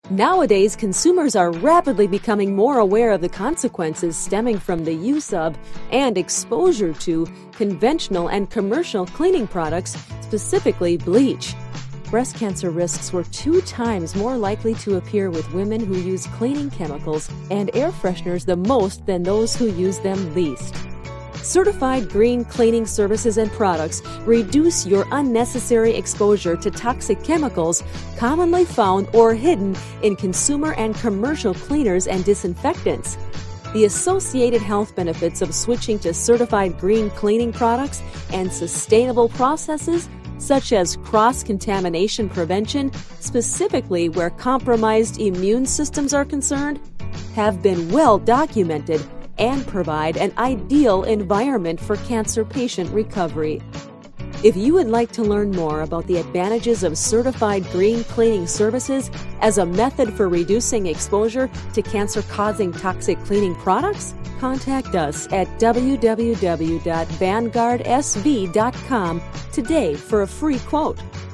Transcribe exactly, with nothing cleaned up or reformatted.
Nowadays, consumers are rapidly becoming more aware of the consequences stemming from the use of and exposure to conventional and commercial cleaning products, specifically bleach. Breast cancer risks were two times more likely to appear with women who use cleaning chemicals and air fresheners the most than those who use them least. Certified Green cleaning services and products reduce your unnecessary exposure to toxic chemicals commonly found or hidden in consumer and commercial cleaners and disinfectants. The associated health benefits of switching to Certified Green cleaning products and sustainable processes, such as cross-contamination prevention, specifically where compromised immune systems are concerned, have been well documented and provide an ideal environment for cancer patient recovery. If you would like to learn more about the advantages of Certified Green cleaning services as a method for reducing exposure to cancer-causing toxic cleaning products, contact us at w w w dot vanguard s v dot com today for a free quote.